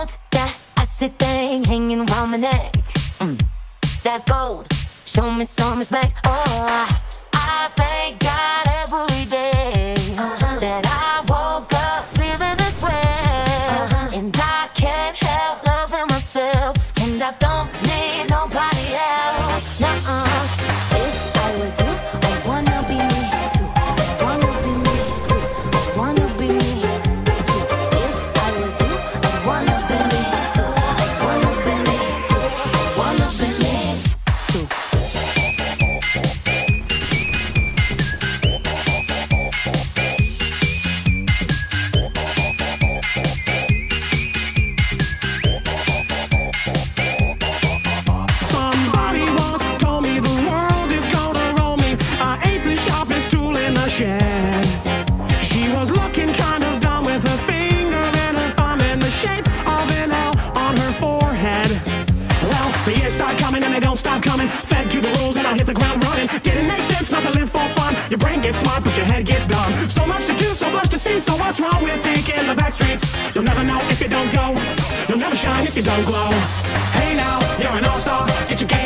What's that icy thing hanging around my neck? That's gold. Show me some respect. Oh, I thank God every day that I woke up feeling this way. And I can't help loving myself, and I don't need nobody else. Nuh-uh. If I was you, I wanna be me too. I wanna be me too. I wanna be me too. If I was you, I wanna be me too. I wanna be me too. I wanna be me too. Somebody once told me the world is gonna roll me. I ain't the sharpest tool in the shed. She was looking kind of dumb with her finger and her thumb in the shape of an L on her forehead. Well, the years start coming and they don't stop coming. Fed to the rules and I hit the ground running. Didn't make sense not to live for fun. Your brain gets smart but your head gets dumb. So much to do, so much to see. So what's wrong with taking the back streets? You'll never know if you don't go. You'll never shine if you don't glow. Hey now, you're an all-star. Get your game